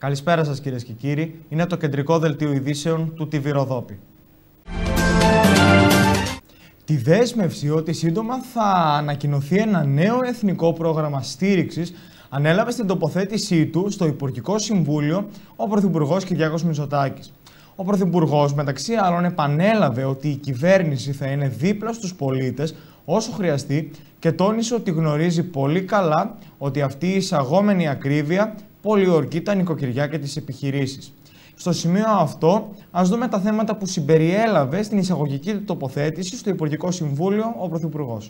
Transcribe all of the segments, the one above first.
Καλησπέρα σας κυρίες και κύριοι. Είναι το κεντρικό δελτίο ειδήσεων του TV Ροδόπη. Τη δέσμευση ότι σύντομα θα ανακοινωθεί ένα νέο εθνικό πρόγραμμα στήριξης ανέλαβε στην τοποθέτησή του στο Υπουργικό Συμβούλιο ο Πρωθυπουργός Κυριάκος Μητσοτάκης. Ο Πρωθυπουργός, μεταξύ άλλων, επανέλαβε ότι η κυβέρνηση θα είναι δίπλα στους πολίτες όσο χρειαστεί και τόνισε ότι γνωρίζει πολύ καλά ότι αυτή η εισαγόμενη ακρίβεια πολιορκεί τα νοικοκυριά και τις επιχειρήσεις. Στο σημείο αυτό, ας δούμε τα θέματα που συμπεριέλαβε στην εισαγωγική του τοποθέτηση στο Υπουργικό Συμβούλιο ο Πρωθυπουργός.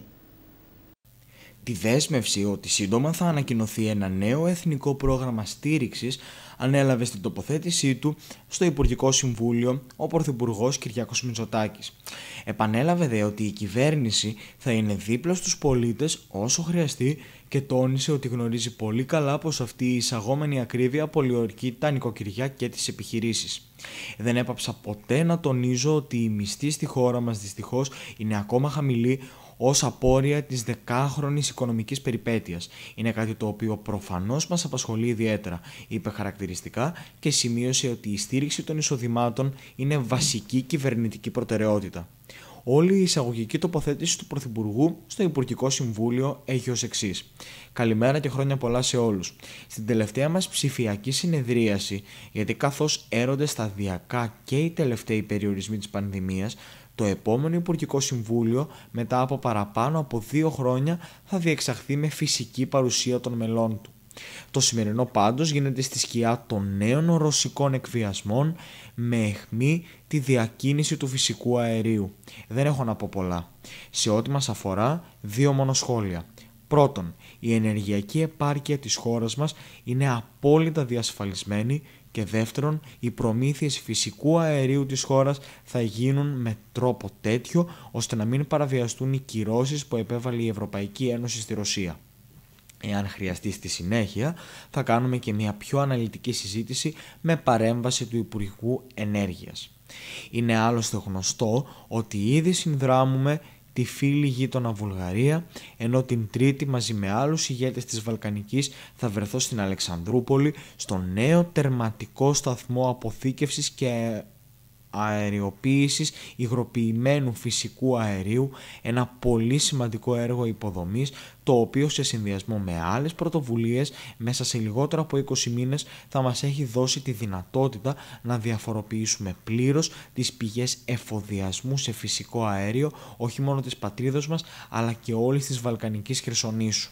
Τη δέσμευση ότι σύντομα θα ανακοινωθεί ένα νέο εθνικό πρόγραμμα στήριξης ανέλαβε στην τοποθέτησή του στο Υπουργικό Συμβούλιο ο Πρωθυπουργός Κυριάκος Μητσοτάκης. Επανέλαβε δε ότι η κυβέρνηση θα είναι δίπλα στους πολίτες όσο χρειαστεί και τόνισε ότι γνωρίζει πολύ καλά πως αυτή η εισαγόμενη ακρίβεια πολιορκεί τα νοικοκυριά και τις επιχειρήσεις. Δεν έπαψα ποτέ να τονίζω ότι η μισθή στη χώρα μας δυστυχώς είναι ακόμα χαμηλή ως απόρρια της δεκάχρονης οικονομικής περιπέτειας. Είναι κάτι το οποίο προφανώς μας απασχολεί ιδιαίτερα, είπε χαρακτηριστικά και σημείωσε ότι η στήριξη των εισοδημάτων είναι βασική κυβερνητική προτεραιότητα. Όλη η εισαγωγική τοποθέτηση του Πρωθυπουργού στο Υπουργικό Συμβούλιο έχει ως εξής. Καλημέρα και χρόνια πολλά σε όλους. Στην τελευταία μας ψηφιακή συνεδρίαση, γιατί καθώς έρονται σταδιακά και οι τελευταίοι περιορισμοί της πανδημίας, το επόμενο Υπουργικό Συμβούλιο, μετά από παραπάνω από 2 χρόνια, θα διεξαχθεί με φυσική παρουσία των μελών του. Το σημερινό πάντως γίνεται στη σκιά των νέων ρωσικών εκβιασμών με αιχμή τη διακίνηση του φυσικού αερίου. Δεν έχω να πω πολλά. Σε ό,τι μας αφορά, 2 μόνο σχόλια. Πρώτον, η ενεργειακή επάρκεια της χώρας μας είναι απόλυτα διασφαλισμένη και δεύτερον, οι προμήθειες φυσικού αερίου της χώρας θα γίνουν με τρόπο τέτοιο ώστε να μην παραβιαστούν οι κυρώσεις που επέβαλε η Ευρωπαϊκή Ένωση στη Ρωσία. Εάν χρειαστεί στη συνέχεια, θα κάνουμε και μια πιο αναλυτική συζήτηση με παρέμβαση του Υπουργού Ενέργειας. Είναι άλλωστε γνωστό ότι ήδη συνδράμουμε τη φίλη γείτονα Βουλγαρία, ενώ την Τρίτη μαζί με άλλους ηγέτες της Βαλκανικής θα βρεθώ στην Αλεξανδρούπολη στο νέο τερματικό σταθμό αποθήκευσης και αεριοποίησης υγροποιημένου φυσικού αερίου, ένα πολύ σημαντικό έργο υποδομής, το οποίο σε συνδυασμό με άλλες πρωτοβουλίες μέσα σε λιγότερο από 20 μήνες θα μας έχει δώσει τη δυνατότητα να διαφοροποιήσουμε πλήρως τις πηγές εφοδιασμού σε φυσικό αέριο, όχι μόνο της πατρίδος μας, αλλά και όλης της Βαλκανικής Χερσονήσου.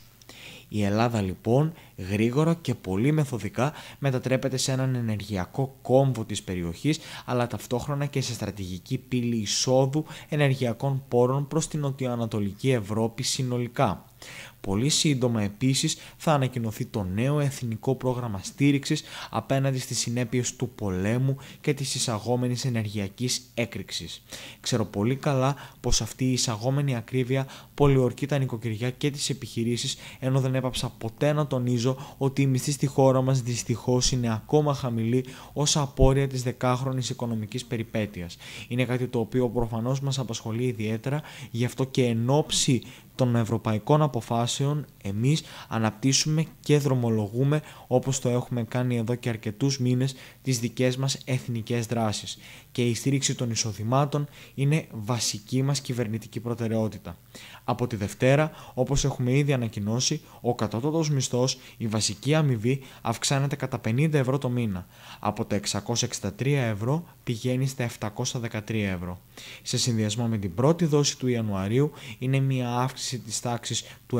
Η Ελλάδα λοιπόν γρήγορα και πολύ μεθοδικά μετατρέπεται σε έναν ενεργειακό κόμβο της περιοχής, αλλά ταυτόχρονα και σε στρατηγική πύλη εισόδου ενεργειακών πόρων προς την νοτιοανατολική Ευρώπη συνολικά. Πολύ σύντομα επίσης θα ανακοινωθεί το νέο εθνικό πρόγραμμα στήριξης απέναντι στις συνέπειες του πολέμου και της εισαγόμενης ενεργειακής έκρηξης. Ξέρω πολύ καλά πως αυτή η εισαγόμενη ακρίβεια πολιορκεί τα νοικοκυριά και τις επιχειρήσεις, ενώ δεν έπαψα ποτέ να τονίζω ότι η μισθή στη χώρα μας δυστυχώς είναι ακόμα χαμηλή ως απόρρια της δεκάχρονης οικονομικής περιπέτειας. Είναι κάτι το οποίο προφανώς μας απασχολεί ιδιαίτερα, γι' αυτό και εν ώψη των ευρωπαϊκών αποφάσεων εμείς αναπτύσσουμε και δρομολογούμε, όπως το έχουμε κάνει εδώ και αρκετούς μήνες, τις δικές μας εθνικές δράσεις. Και η στήριξη των εισοδημάτων είναι βασική μας κυβερνητική προτεραιότητα. Από τη Δευτέρα, όπως έχουμε ήδη ανακοινώσει, ο κατώτατος μισθός, η βασική αμοιβή, αυξάνεται κατά 50 ευρώ το μήνα. Από τα 663 ευρώ πηγαίνει στα 713 ευρώ. Σε συνδυασμό με την πρώτη δόση του Ιανουαρίου, είναι μια αύξηση της τάξης του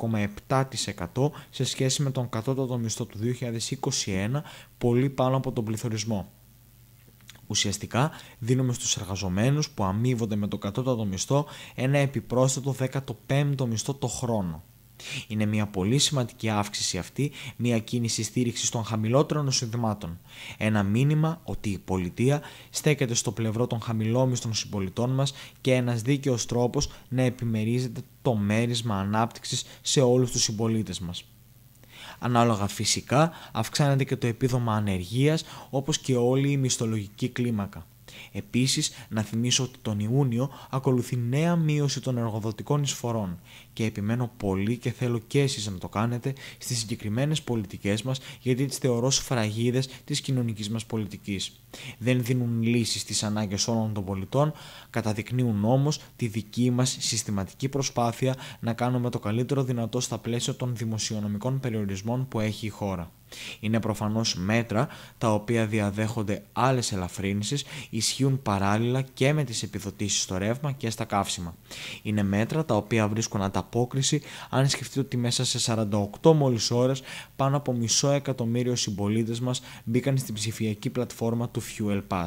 9,7% σε σχέση με τον κατώτατο μισθό του 2021, πολύ πάνω από τον πληθωρισμό. Ουσιαστικά δίνουμε στους εργαζομένους που αμείβονται με το κατώτατο μισθό ένα επιπρόσθετο 15ο μισθό το χρόνο. Είναι μια πολύ σημαντική αύξηση αυτή, μια κίνηση στήριξης των χαμηλότερων εισοδημάτων. Ένα μήνυμα ότι η πολιτεία στέκεται στο πλευρό των χαμηλόμισθων συμπολιτών μας και ένας δίκαιος τρόπος να επιμερίζεται το μέρισμα ανάπτυξης σε όλους τους συμπολίτες μας. Ανάλογα φυσικά αυξάνεται και το επίδομα ανεργίας, όπως και όλη η μισθολογική κλίμακα. Επίσης, να θυμίσω ότι τον Ιούνιο ακολουθεί νέα μείωση των εργοδοτικών εισφορών και επιμένω πολύ και θέλω και εσείς να το κάνετε στις συγκεκριμένες πολιτικές μας, γιατί τις θεωρώ σφραγίδες της κοινωνικής μας πολιτικής. Δεν δίνουν λύσεις στις ανάγκες όλων των πολιτών, καταδεικνύουν όμως τη δική μας συστηματική προσπάθεια να κάνουμε το καλύτερο δυνατό στα πλαίσια των δημοσιονομικών περιορισμών που έχει η χώρα. Είναι προφανώς μέτρα τα οποία διαδέχονται άλλες ελαφρύνσεις, ισχύουν παράλληλα και με τις επιδοτήσεις στο ρεύμα και στα καύσιμα. Είναι μέτρα τα οποία βρίσκουν ανταπόκριση αν σκεφτείτε ότι μέσα σε 48 μόλις ώρες πάνω από 500.000 συμπολίτες μας μπήκαν στην ψηφιακή πλατφόρμα του Fuel Pass.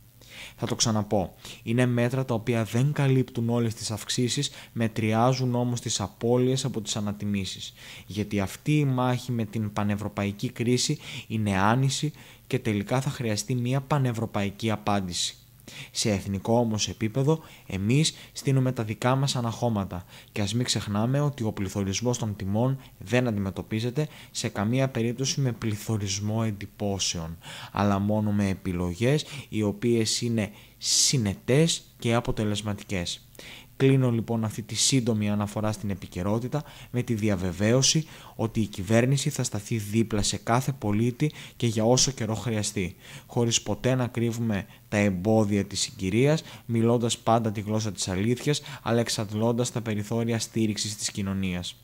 Θα το ξαναπώ, είναι μέτρα τα οποία δεν καλύπτουν όλες τις αυξήσεις, μετριάζουν όμως τις απώλειες από τις ανατιμήσεις. Γιατί αυτή η μάχη με την πανευρωπαϊκή κρίση είναι άνηση και τελικά θα χρειαστεί μια πανευρωπαϊκή απάντηση. Σε εθνικό όμως επίπεδο, εμείς στείνουμε τα δικά μας αναχώματα και ας μην ξεχνάμε ότι ο πληθωρισμός των τιμών δεν αντιμετωπίζεται σε καμία περίπτωση με πληθωρισμό εντυπώσεων, αλλά μόνο με επιλογές οι οποίες είναι συνετές και αποτελεσματικές. Κλείνω λοιπόν αυτή τη σύντομη αναφορά στην επικαιρότητα με τη διαβεβαίωση ότι η κυβέρνηση θα σταθεί δίπλα σε κάθε πολίτη και για όσο καιρό χρειαστεί, χωρίς ποτέ να κρύβουμε τα εμπόδια της συγκυρίας, μιλώντας πάντα τη γλώσσα της αλήθειας, αλλά εξαντλώντας τα περιθώρια στήριξης της κοινωνίας.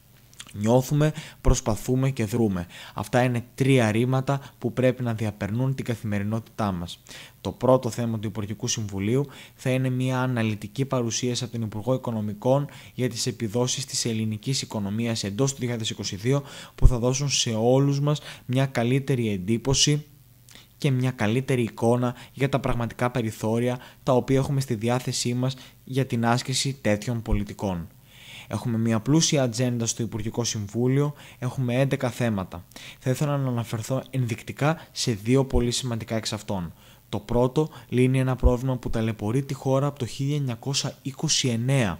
Νιώθουμε, προσπαθούμε και δρούμε. Αυτά είναι 3 ρήματα που πρέπει να διαπερνούν την καθημερινότητά μας. Το πρώτο θέμα του Υπουργικού Συμβουλίου θα είναι μια αναλυτική παρουσίαση από τον Υπουργό Οικονομικών για τις επιδόσεις της ελληνικής οικονομίας εντός του 2022 που θα δώσουν σε όλους μας μια καλύτερη εντύπωση και μια καλύτερη εικόνα για τα πραγματικά περιθώρια τα οποία έχουμε στη διάθεσή μας για την άσκηση τέτοιων πολιτικών. Έχουμε μια πλούσια ατζέντα στο Υπουργικό Συμβούλιο, έχουμε 11 θέματα. Θα ήθελα να αναφερθώ ενδεικτικά σε 2 πολύ σημαντικά εξ αυτών. Το πρώτο λύνει ένα πρόβλημα που ταλαιπωρεί τη χώρα από το 1929.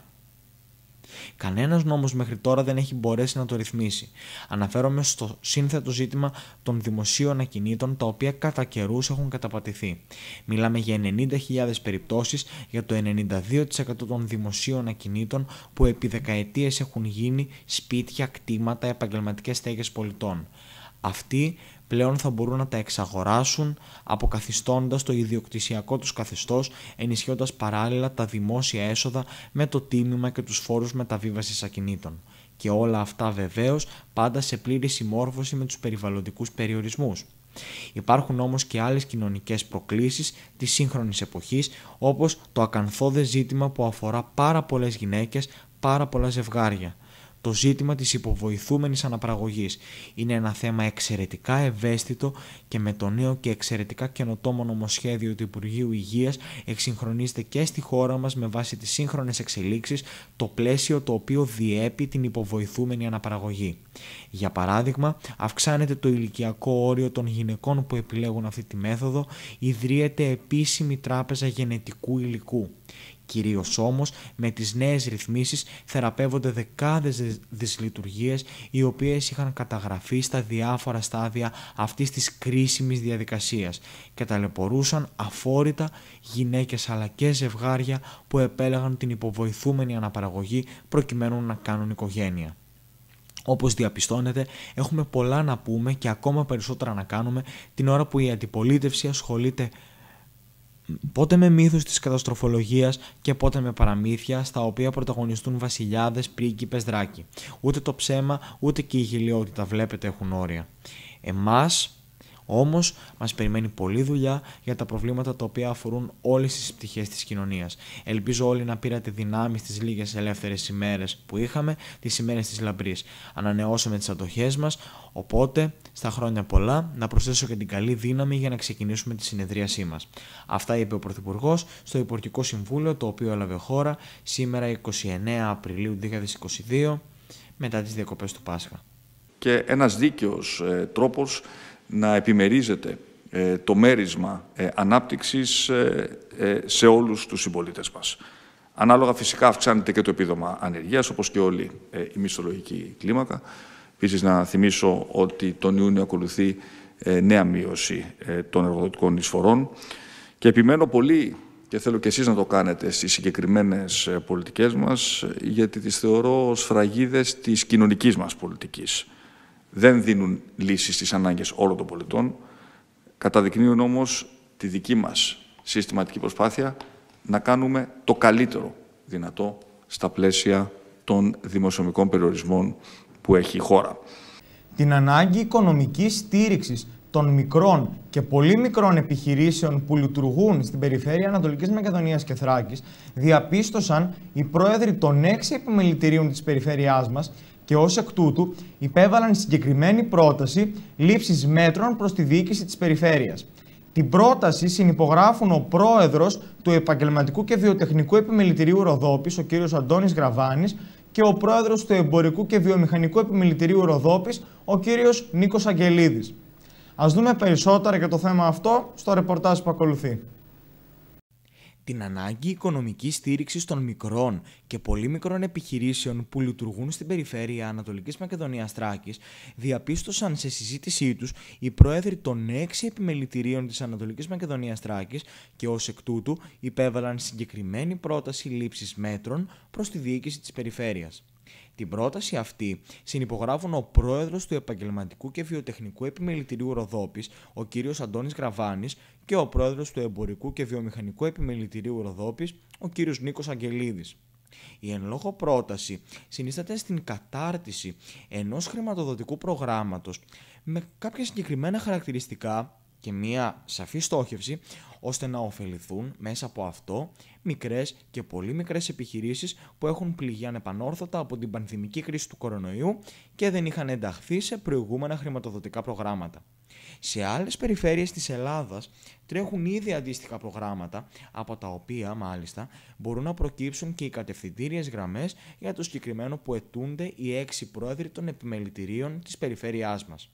Κανένας νόμος μέχρι τώρα δεν έχει μπορέσει να το ρυθμίσει. Αναφέρομαι στο σύνθετο ζήτημα των δημοσίων ακινήτων, τα οποία κατά καιρούς έχουν καταπατηθεί. Μιλάμε για 90.000 περιπτώσεις για το 92% των δημοσίων ακινήτων που επί δεκαετίες έχουν γίνει σπίτια, κτήματα, επαγγελματικές στέγες πολιτών. Αυτοί πλέον θα μπορούν να τα εξαγοράσουν αποκαθιστώντας το ιδιοκτησιακό τους καθεστώς, ενισχύοντας παράλληλα τα δημόσια έσοδα με το τίμημα και τους φόρους μεταβίβασης ακινήτων. Και όλα αυτά βεβαίως πάντα σε πλήρη συμμόρφωση με τους περιβαλλοντικούς περιορισμούς. Υπάρχουν όμως και άλλες κοινωνικές προκλήσεις της σύγχρονης εποχής, όπως το ακανθώδες ζήτημα που αφορά πάρα πολλές γυναίκες, πάρα πολλά ζευγάρια. Το ζήτημα της υποβοηθούμενης αναπαραγωγής είναι ένα θέμα εξαιρετικά ευαίσθητο και με το νέο και εξαιρετικά καινοτόμο νομοσχέδιο του Υπουργείου Υγείας εξυγχρονίζεται και στη χώρα μας με βάση τις σύγχρονες εξελίξεις το πλαίσιο το οποίο διέπει την υποβοηθούμενη αναπαραγωγή. Για παράδειγμα, αυξάνεται το ηλικιακό όριο των γυναικών που επιλέγουν αυτή τη μέθοδο, ιδρύεται επίσημη τράπεζα γενετικού υλικού. Κυρίως όμως με τις νέες ρυθμίσεις θεραπεύονται δεκάδες δυσλειτουργίες οι οποίες είχαν καταγραφεί στα διάφορα στάδια αυτής της κρίσιμης διαδικασίας και ταλαιπωρούσαν αφόρητα γυναίκες αλλά και ζευγάρια που επέλεγαν την υποβοηθούμενη αναπαραγωγή προκειμένου να κάνουν οικογένεια. Όπως διαπιστώνετε, έχουμε πολλά να πούμε και ακόμα περισσότερα να κάνουμε την ώρα που η αντιπολίτευση ασχολείται πότε με μύθους της καταστροφολογίας και πότε με παραμύθια στα οποία πρωταγωνιστούν βασιλιάδες, πρίγκιπες, δράκοι. Ούτε το ψέμα ούτε και η γελιότητα βλέπετε έχουν όρια. Εμάς όμως μας περιμένει πολλή δουλειά για τα προβλήματα τα οποία αφορούν όλες τις πτυχές της κοινωνίας. Ελπίζω όλοι να πήρατε δυνάμεις στις λίγες ελεύθερες ημέρες που είχαμε, τις ημέρες της λαμπρής. Ανανεώσαμε τις αντοχές μας, οπότε στα χρόνια πολλά να προσθέσω και την καλή δύναμη για να ξεκινήσουμε τη συνεδρίασή μας. Αυτά είπε ο Πρωθυπουργός στο Υπουργικό Συμβούλιο, το οποίο έλαβε χώρα σήμερα 29 Απριλίου 2022 μετά τις διακοπές του Πάσχα. Και ένας δίκαιος τρόπος να επιμερίζεται το μέρισμα ανάπτυξης σε όλους τους συμπολίτες μας. Ανάλογα φυσικά αυξάνεται και το επίδομα ανεργίας, όπως και όλη η μισθολογική κλίμακα. Επίσης να θυμίσω ότι τον Ιούνιο ακολουθεί νέα μείωση των εργοδοτικών εισφορών Και επιμένω πολύ, και θέλω και εσείς να το κάνετε στις συγκεκριμένες πολιτικές μας, γιατί τις θεωρώ σφραγίδες της κοινωνικής μας πολιτικής. Δεν δίνουν λύσεις στις ανάγκες όλων των πολιτών, καταδεικνύουν όμως τη δική μας συστηματική προσπάθεια να κάνουμε το καλύτερο δυνατό στα πλαίσια των δημοσιονομικών περιορισμών που έχει η χώρα. Την ανάγκη οικονομικής στήριξης των μικρών και πολύ μικρών επιχειρήσεων που λειτουργούν στην περιφέρεια Ανατολικής Μακεδονίας και Θράκης διαπίστωσαν οι πρόεδροι των 6 επιμελητηρίων της περιφέρειάς μας και ως εκ τούτου υπέβαλαν συγκεκριμένη πρόταση λήψης μέτρων προς τη διοίκηση της περιφέρειας. Την πρόταση συνυπογράφουν ο πρόεδρος του Επαγγελματικού και Βιοτεχνικού Επιμελητηρίου Ροδόπης, ο κ. Αντώνης Γραβάνης, και ο πρόεδρος του Εμπορικού και Βιομηχανικού Επιμελητηρίου Ροδόπης, ο κ. Νίκος Αγγελίδης. Ας δούμε περισσότερα για το θέμα αυτό στο ρεπορτάζ που ακολουθεί. Την ανάγκη οικονομικής στήριξης των μικρών και πολύ μικρών επιχειρήσεων που λειτουργούν στην περιφέρεια Ανατολικής Μακεδονίας Θράκης διαπίστωσαν σε συζήτησή τους οι πρόεδροι των 6 επιμελητηρίων της Ανατολικής Μακεδονίας Θράκης και ως εκ τούτου υπέβαλαν συγκεκριμένη πρόταση λήψης μέτρων προς τη διοίκηση της περιφέρειας. Την πρόταση αυτή συνυπογράφουν ο πρόεδρος του Επαγγελματικού και Βιοτεχνικού Επιμελητηρίου Ροδόπης, ο κ. Αντώνης Γραβάνης, και ο πρόεδρος του Εμπορικού και Βιομηχανικού Επιμελητηρίου Ροδόπης, ο κ. Νίκος Αγγελίδης. Η εν λόγω πρόταση συνίσταται στην κατάρτιση ενός χρηματοδοτικού προγράμματος με κάποια συγκεκριμένα χαρακτηριστικά και μία σαφή στόχευση, ώστε να ωφεληθούν μέσα από αυτό μικρές και πολύ μικρές επιχειρήσεις που έχουν πληγεί ανεπανόρθωτα από την πανδημική κρίση του κορονοϊού και δεν είχαν ενταχθεί σε προηγούμενα χρηματοδοτικά προγράμματα. Σε άλλες περιφέρειες της Ελλάδας τρέχουν ήδη αντίστοιχα προγράμματα, από τα οποία μάλιστα μπορούν να προκύψουν και οι κατευθυντήριες γραμμές για το συγκεκριμένο που αιτούνται οι 6 πρόεδροι των επιμελητηρίων της περιφέρειάς μας.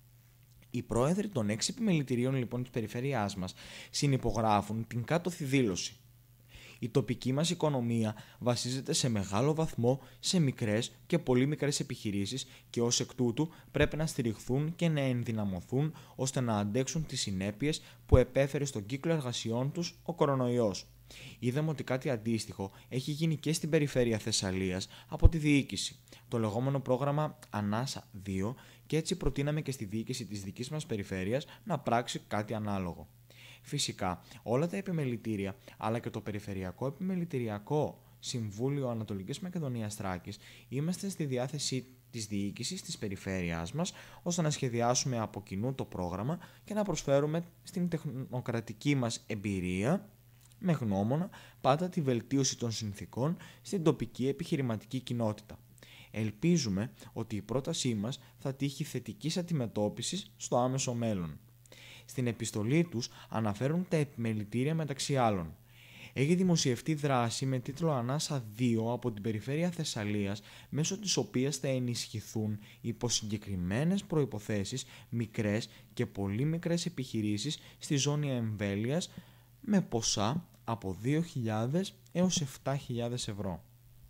Οι πρόεδροι των 6 επιμελητηρίων λοιπόν της περιφέρειάς μας συνυπογράφουν την κάτωθη δήλωση. Η τοπική μας οικονομία βασίζεται σε μεγάλο βαθμό σε μικρές και πολύ μικρές επιχειρήσεις και ως εκ τούτου πρέπει να στηριχθούν και να ενδυναμωθούν ώστε να αντέξουν τις συνέπειες που επέφερε στον κύκλο εργασιών τους ο κορονοϊός. Είδαμε ότι κάτι αντίστοιχο έχει γίνει και στην περιφέρεια Θεσσαλίας από τη διοίκηση, το λεγόμενο πρόγραμμα Ανάσα 2, και έτσι προτείναμε και στη διοίκηση της δικής μας περιφέρειας να πράξει κάτι ανάλογο. Φυσικά, όλα τα επιμελητήρια, αλλά και το Περιφερειακό Επιμελητηριακό Συμβούλιο Ανατολικής Μακεδονίας Θράκης, είμαστε στη διάθεση της διοίκησης της περιφέρειάς μας, ώστε να σχεδιάσουμε από κοινού το πρόγραμμα και να προσφέρουμε στην τεχνοκρατική μας εμπειρία, με γνώμονα πάντα τη βελτίωση των συνθήκων στην τοπική επιχειρηματική κοινότητα. Ελπίζουμε ότι η πρότασή μας θα τύχει θετικής αντιμετώπισης στο άμεσο μέλλον. Στην επιστολή τους αναφέρουν τα επιμελητήρια μεταξύ άλλων. Έχει δημοσιευτεί δράση με τίτλο Ανάσα 2 από την περιφέρεια Θεσσαλίας, μέσω της οποίας θα ενισχυθούν υπό συγκεκριμένες προϋποθέσεις μικρές και πολύ μικρές επιχειρήσεις στη ζώνη εμβέλειας με ποσά από 2.000 έως 7.000 ευρώ.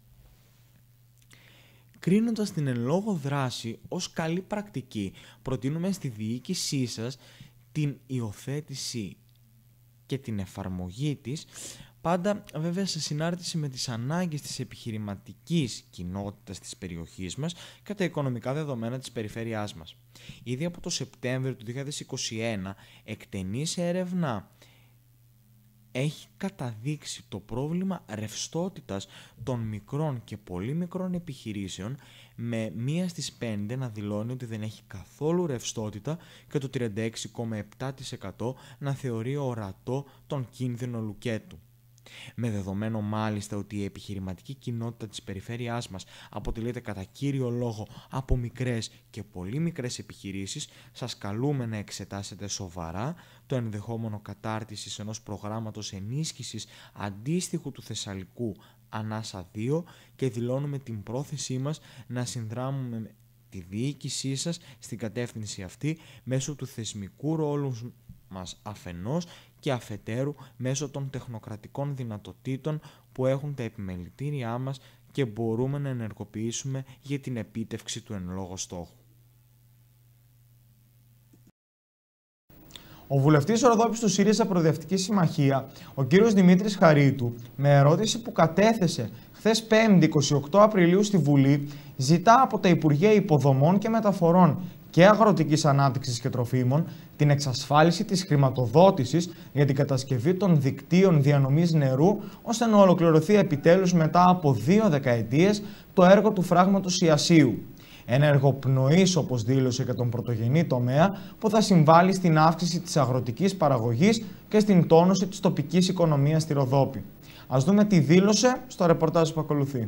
Κρίνοντας την εν λόγω δράση ως καλή πρακτική, προτείνουμε στη διοίκησή σας την υιοθέτηση και την εφαρμογή της, πάντα βέβαια σε συνάρτηση με τις ανάγκες της επιχειρηματικής κοινότητας της περιοχής μας και τα οικονομικά δεδομένα της περιφέρειάς μας. Ήδη από το Σεπτέμβριο του 2021, εκτενής έρευνα έχει καταδείξει το πρόβλημα ρευστότητας των μικρών και πολύ μικρών επιχειρήσεων, με 1 στις 5 να δηλώνει ότι δεν έχει καθόλου ρευστότητα και το 36,7% να θεωρεί ορατό τον κίνδυνο λουκέτου. Με δεδομένο μάλιστα ότι η επιχειρηματική κοινότητα της περιφέρειάς μας αποτελείται κατά κύριο λόγο από μικρές και πολύ μικρές επιχειρήσεις, σας καλούμε να εξετάσετε σοβαρά το ενδεχόμενο κατάρτισης ενός προγράμματος ενίσχυσης αντίστοιχου του Θεσσαλικού Ανάσα 2 και δηλώνουμε την πρόθεσή μας να συνδράμουμε τη διοίκησή σας στην κατεύθυνση αυτή μέσω του θεσμικού ρόλου μας αφενός και αφετέρου μέσω των τεχνοκρατικών δυνατοτήτων που έχουν τα επιμελητήριά μας και μπορούμε να ενεργοποιήσουμε για την επίτευξη του εν λόγω στόχου. Ο βουλευτής Ροδόπης του ΣΥΡΙΖΑ Προοδευτική Συμμαχία, ο κύριος Δημήτρης Χαρίτου, με ερώτηση που κατέθεσε χθες 5η 28 Απριλίου στη Βουλή, ζητά από τα Υπουργεία Υποδομών και Μεταφορών και Αγροτικής Ανάπτυξης και Τροφίμων την εξασφάλιση της χρηματοδότησης για την κατασκευή των δικτύων διανομής νερού, ώστε να ολοκληρωθεί επιτέλους μετά από 2 δεκαετίες το έργο του φράγματος Ιασσίου. Ένα έργο πνοής, όπως δήλωσε, και τον πρωτογενή τομέα, που θα συμβάλλει στην αύξηση της αγροτικής παραγωγής και στην τόνωση της τοπικής οικονομίας στη Ροδόπη. Ας δούμε τι δήλωσε στο ρεπορτάζ που ακολουθεί.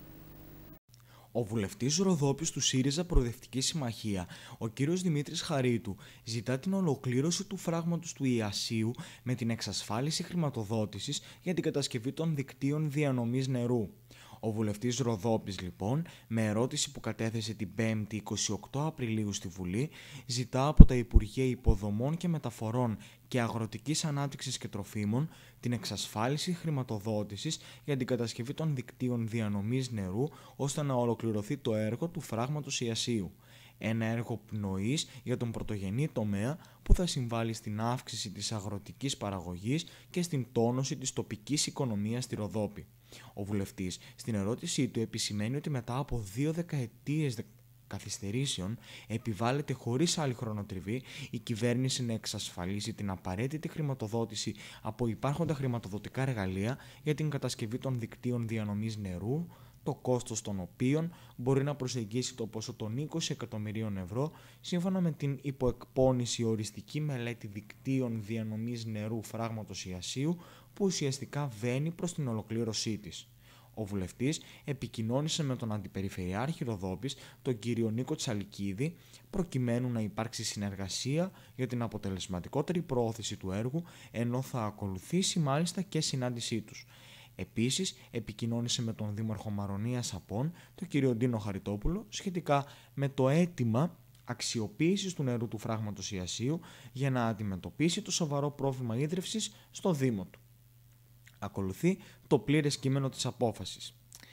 Ο βουλευτής Ροδόπης του ΣΥΡΙΖΑ Προοδευτική Συμμαχία, ο κύριος Δημήτρης Χαρίτου, ζητά την ολοκλήρωση του φράγματος του Ιασσίου με την εξασφάλιση χρηματοδότησης για την κατασκευή των δικτύων διανομής νερού. Ο βουλευτής Ροδόπης, λοιπόν, με ερώτηση που κατέθεσε την 5η 28 Απριλίου στη Βουλή, ζητά από τα Υπουργεία Υποδομών και Μεταφορών και Αγροτικής Ανάπτυξης και Τροφίμων την εξασφάλιση χρηματοδότησης για την κατασκευή των δικτύων διανομής νερού, ώστε να ολοκληρωθεί το έργο του φράγματος Ιασσίου. Ένα έργο πνοής για τον πρωτογενή τομέα που θα συμβάλλει στην αύξηση της αγροτικής παραγωγής και στην τόνωση της τοπικής οικονομίας στη Ροδόπη. Ο βουλευτής στην ερώτησή του επισημαίνει ότι μετά από 2 δεκαετίες καθυστερήσεων επιβάλλεται χωρίς άλλη χρονοτριβή η κυβέρνηση να εξασφαλίσει την απαραίτητη χρηματοδότηση από υπάρχοντα χρηματοδοτικά εργαλεία για την κατασκευή των δικτύων διανομής νερού, το κόστος των οποίων μπορεί να προσεγγίσει το ποσό των 20 εκατομμυρίων ευρώ, σύμφωνα με την υποεκπώνηση οριστική μελέτη δικτύων διανομής νερού φράγματος Ιασσίου, που ουσιαστικά βαίνει προς την ολοκλήρωσή της. Ο βουλευτής επικοινώνησε με τον Αντιπεριφερειάρχη Ροδόπης, τον κύριο Νίκο Τσαλικίδη, προκειμένου να υπάρξει συνεργασία για την αποτελεσματικότερη προώθηση του έργου, ενώ θα ακολουθήσει μάλιστα και συνάντησή τους. Επίσης, επικοινώνησε με τον Δήμαρχο Μαρονίας Απών, τον κύριο Ντίνο Χαριτόπουλο, σχετικά με το αίτημα αξιοποίησης του νερού του φράγματος Ιασσίου για να αντιμετωπίσει το σοβαρό πρόβλημα ίδρυυσης στο Δήμο του. Ακολουθεί το πλήρες κείμενο της απόφασης.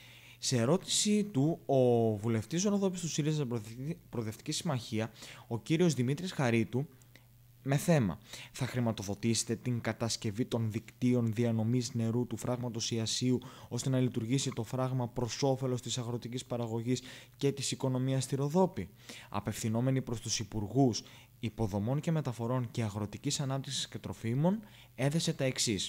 Σε ερώτησή του, ο βουλευτής Ροδόπης του ΣΥΡΙΖΑ Προοδευτική Συμμαχία, ο κύριος Δημήτρης Χαρίτου, με θέμα: θα χρηματοδοτήσετε την κατασκευή των δικτύων διανομής νερού του φράγματος Ιασσίου, ώστε να λειτουργήσει το φράγμα προς όφελος της αγροτικής παραγωγής και της οικονομίας στη Ροδόπη? Απευθυνόμενοι προς τους Υπουργούς Υποδομών και Μεταφορών και Αγροτικής Ανάπτυξης και Τροφίμων, έθεσε τα εξής.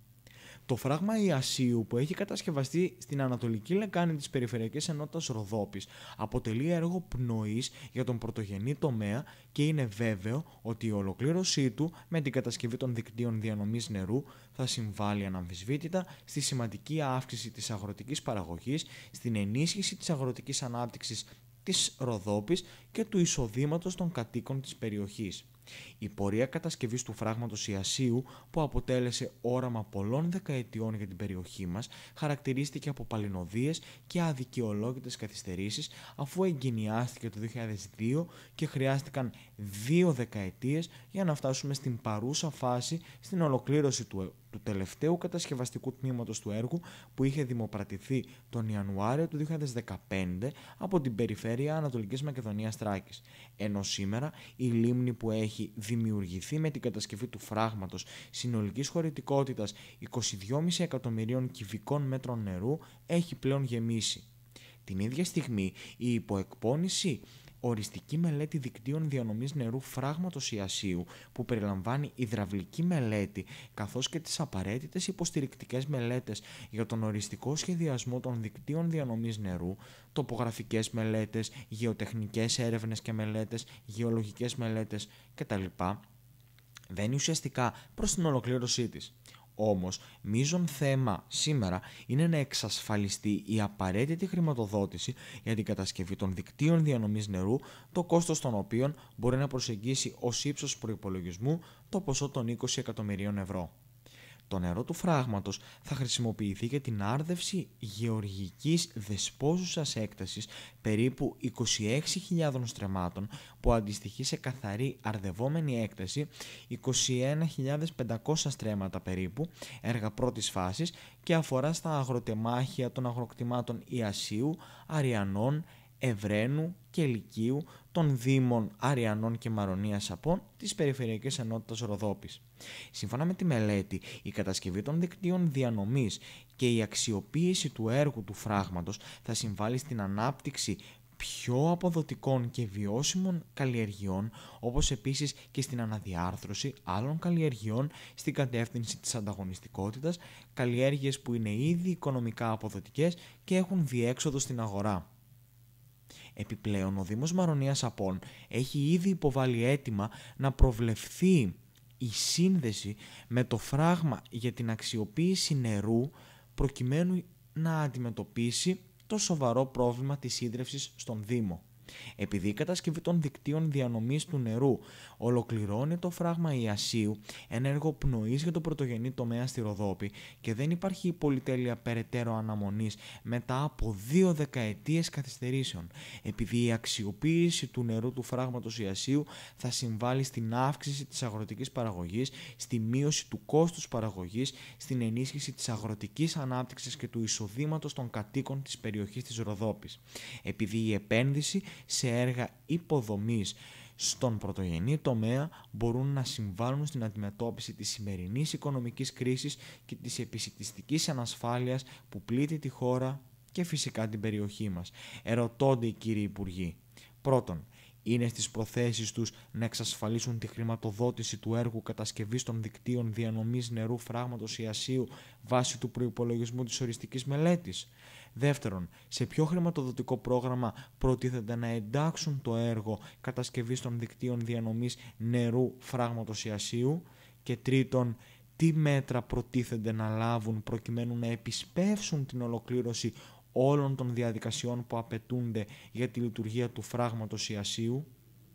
Το φράγμα Ιασσίου, που έχει κατασκευαστεί στην Ανατολική Λεκάνη της Περιφερειακής Ενότητας Ροδόπης, αποτελεί έργο πνοής για τον πρωτογενή τομέα και είναι βέβαιο ότι η ολοκλήρωσή του με την κατασκευή των δικτύων διανομής νερού θα συμβάλλει αναμφισβήτητα στη σημαντική αύξηση της αγροτικής παραγωγής, στην ενίσχυση της αγροτικής ανάπτυξης της Ροδόπης και του εισοδήματος των κατοίκων της περιοχής. Η πορεία κατασκευής του φράγματος Ιασσίου, που αποτέλεσε όραμα πολλών δεκαετιών για την περιοχή μας, χαρακτηρίστηκε από παλινοδίες και αδικαιολόγητες καθυστερήσεις, αφού εγκαινιάστηκε το 2002 και χρειάστηκαν 2 δεκαετίες για να φτάσουμε στην παρούσα φάση, στην ολοκλήρωση του τελευταίου κατασκευαστικού τμήματος του έργου, που είχε δημοπρατηθεί τον Ιανουάριο του 2015 από την Περιφέρεια Ανατολικής Μακεδονίας Θράκης. Ενώ σήμερα η λίμνη που έχει δημιουργηθεί με την κατασκευή του φράγματος συνολικής χωρητικότητας 22,5 εκατομμυρίων κυβικών μέτρων νερού έχει πλέον γεμίσει. Την ίδια στιγμή η υποεκπώνηση οριστική μελέτη δικτύων διανομής νερού φράγματος Ιασσίου, που περιλαμβάνει υδραυλική μελέτη καθώς και τις απαραίτητες υποστηρικτικές μελέτες για τον οριστικό σχεδιασμό των δικτύων διανομής νερού, τοπογραφικές μελέτες, γεωτεχνικές έρευνες και μελέτες, γεωλογικές μελέτες κτλ., βαίνει ουσιαστικά προς την ολοκλήρωσή της. Όμως, μείζον θέμα σήμερα είναι να εξασφαλιστεί η απαραίτητη χρηματοδότηση για την κατασκευή των δικτύων διανομής νερού, το κόστος των οποίων μπορεί να προσεγγίσει ως ύψος προϋπολογισμού το ποσό των 20 εκατομμυρίων ευρώ. Το νερό του φράγματος θα χρησιμοποιηθεί για την άρδευση γεωργικής δεσπόζουσας έκτασης περίπου 26.000 στρεμμάτων, που αντιστοιχεί σε καθαρή αρδευόμενη έκταση 21.500 στρέμματα περίπου, έργα πρώτης φάσης, και αφορά στα αγροτεμάχια των αγροκτημάτων Ιασσίου, Αριανών, Ευραίνου και Λυκείου των Δήμων Αριανών και Μαρονίας Απών της Περιφερειακής Ενότητας Ροδόπης. Σύμφωνα με τη μελέτη, η κατασκευή των δικτύων διανομής και η αξιοποίηση του έργου του φράγματος θα συμβάλλει στην ανάπτυξη πιο αποδοτικών και βιώσιμων καλλιεργειών, όπως επίσης και στην αναδιάρθρωση άλλων καλλιεργειών στην κατεύθυνση της ανταγωνιστικότητας, καλλιέργειες που είναι ήδη οικονομικά αποδοτικές και έχουν διέξοδο στην αγορά. Επιπλέον, ο Δήμος Μαρονίας Απών έχει ήδη υποβάλει αίτημα να προβλεφθεί η σύνδεση με το φράγμα για την αξιοποίηση νερού προκειμένου να αντιμετωπίσει το σοβαρό πρόβλημα της ίδρευσης στον Δήμο. Επειδή η κατασκευή των δικτύων διανομής του νερού ολοκληρώνει το φράγμα Ιασσίου, ένα έργο πνοής για το πρωτογενή τομέα στη Ροδόπη, και δεν υπάρχει η πολυτέλεια περαιτέρω αναμονής μετά από 2 δεκαετίες καθυστερήσεων, επειδή η αξιοποίηση του νερού του φράγματος Ιασσίου θα συμβάλλει στην αύξηση της αγροτικής παραγωγής, στη μείωση του κόστους παραγωγής, στην ενίσχυση της αγροτικής ανάπτυξης και του εισοδήματος των κατοίκων της περιοχής της Ροδόπης, επειδή η επένδυση σε έργα υποδομής στον πρωτογενή τομέα μπορούν να συμβάλλουν στην αντιμετώπιση της σημερινής οικονομικής κρίσης και της επισιτιστικής ανασφάλειας που πλήττει τη χώρα και φυσικά την περιοχή μας. Ερωτώνται οι κύριοι Υπουργοί. Πρώτον, είναι στις προθέσεις τους να εξασφαλίσουν τη χρηματοδότηση του έργου κατασκευής των δικτύων διανομής νερού φράγματος Ιασσίου βάσει του προϋπολογισμού της οριστικής μελέτης? Δεύτερον, σε ποιο χρηματοδοτικό πρόγραμμα προτίθενται να εντάξουν το έργο κατασκευής των δικτύων διανομής νερού φράγματος Ιασσίου? Και τρίτον, τι μέτρα προτίθενται να λάβουν προκειμένου να επισπεύσουν την ολοκλήρωση όλων των διαδικασιών που απαιτούνται για τη λειτουργία του φράγματος Ιασσίου?